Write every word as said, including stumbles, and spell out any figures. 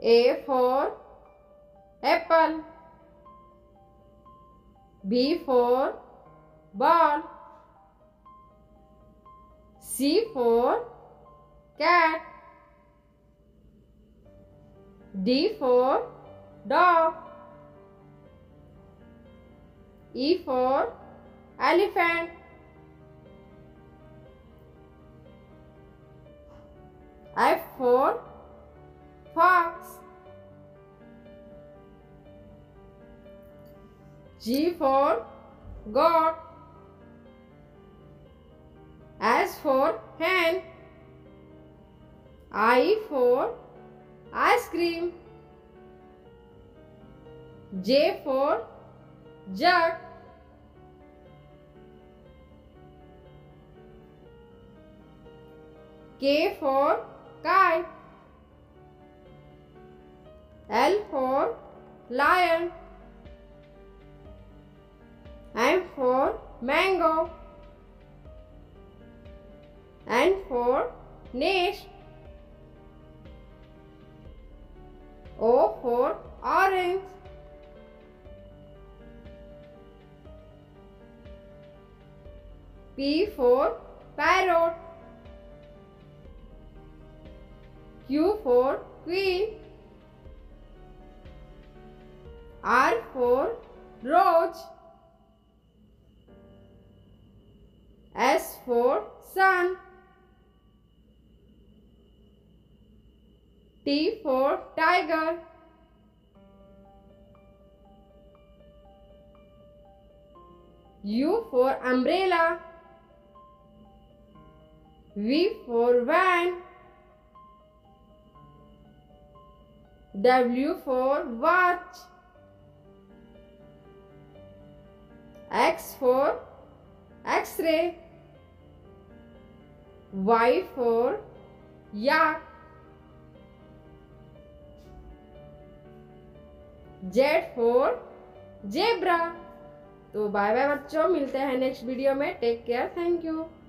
A for apple. B for ball. C for cat. D for dog. E for elephant. F for fox. G for goat. S for hen. I for ice cream. J for jug. K for kite. L for lion. M for mango. N for nest. O for orange. P for parrot. Q for queen. R for rose. S for sun. T for tiger. U for umbrella. V for van. W for watch. X for X-ray. Y for yak. Z for zebra। तो bye bye बच्चों, मिलते हैं next video में। Take care, thank you.